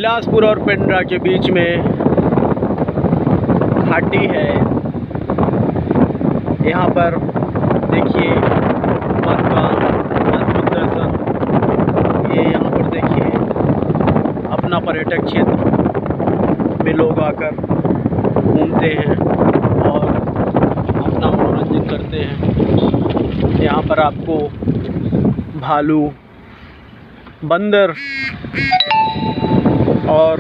बिलासपुर और पेंड्रा के बीच में घाटी है। यहाँ पर देखिए माँ का अद्भुत दर्शन। ये यहाँ पर देखिए अपना पर्यटक क्षेत्र में लोग आकर घूमते हैं और अपना मनोरंजन करते हैं। यहाँ पर आपको भालू, बंदर और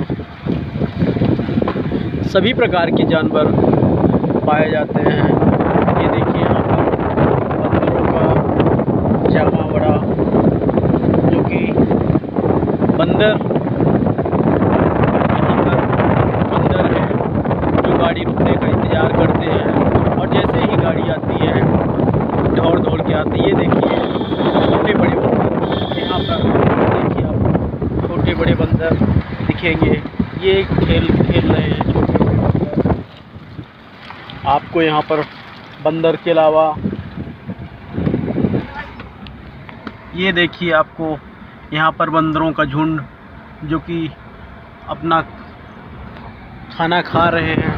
सभी प्रकार के जानवर पाए जाते हैं। ये देखिए यहाँ पर बंदरों का जमावड़ा, जो कि बंदर यहाँ पर बंदर है जो गाड़ी रुकने का इंतज़ार करते हैं और जैसे ही गाड़ी आती है दौड़ दौड़ के आती है। ये देखिए छोटे बड़े बंदर, यहाँ पर देखिए आप छोटे बड़े बंदर दिखेंगे। ये खेल खेल रहे हैं छोटे बड़े बंदर। आपको यहाँ पर बंदर के अलावा ये देखिए आपको यहाँ पर बंदरों का झुंड जो कि अपना खाना खा रहे हैं।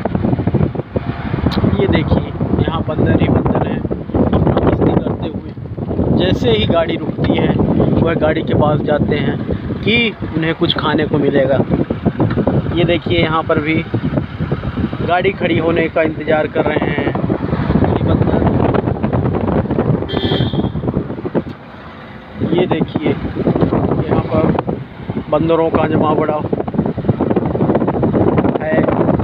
ये देखिए यहाँ बंदर ही बंदर हैं अपना मस्ती करते हुए। जैसे ही गाड़ी रुकती है वह गाड़ी के पास जाते हैं कि उन्हें कुछ खाने को मिलेगा। ये देखिए यहाँ पर भी गाड़ी खड़ी होने का इंतज़ार कर रहे हैं ये बंदर। ये देखिए यहाँ पर बंदरों का जमावड़ा है।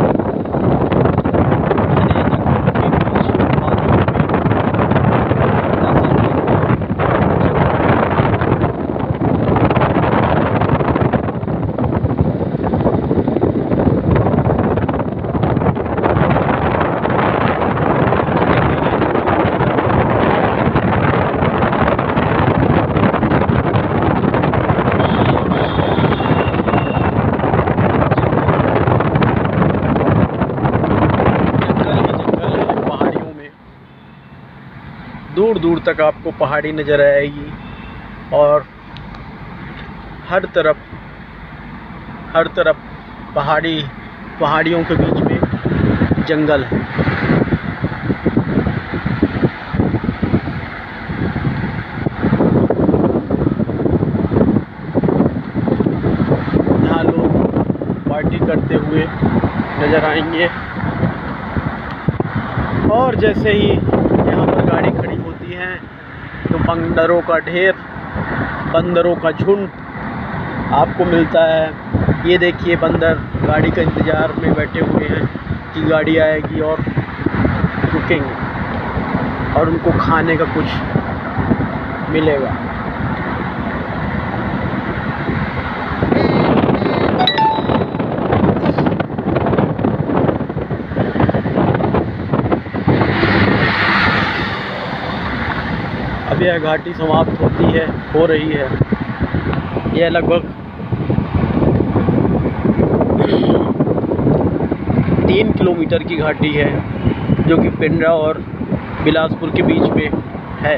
दूर दूर तक आपको पहाड़ी नज़र आएगी और हर तरफ पहाड़ियों के बीच में जंगल है। यहाँ लोग पार्टी करते हुए नज़र आएंगे और जैसे ही यहाँ पर गाड़ी खड़ी होती है तो बंदरों का ढेर, बंदरों का झुंड आपको मिलता है। ये देखिए बंदर गाड़ी का इंतज़ार में बैठे हुए हैं कि गाड़ी आएगी और रुकेंगे और उनको खाने का कुछ मिलेगा। अब यह घाटी समाप्त हो रही है। यह लगभग 3 किलोमीटर की घाटी है जो कि पेंड्रा और बिलासपुर के बीच में है।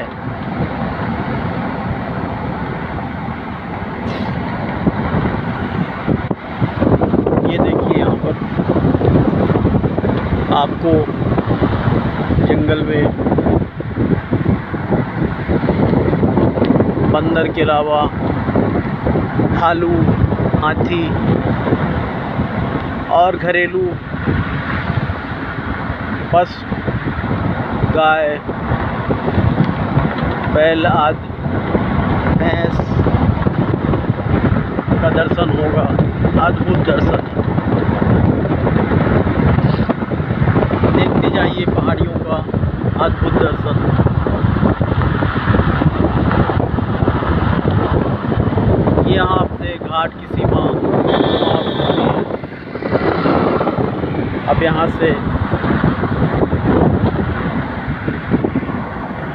ये देखिए यहाँ पर आपको जंगल में बंदर के अलावा भालू, हाथी और घरेलू पशु, गाय, बैल आदि, भैंस का दर्शन होगा। अद्भुत दर्शन। देखते जाइए पहाड़ियों का अद्भुत दर्शन। यहाँ से घाट की सीमा समाप्त होती है। अब यहाँ से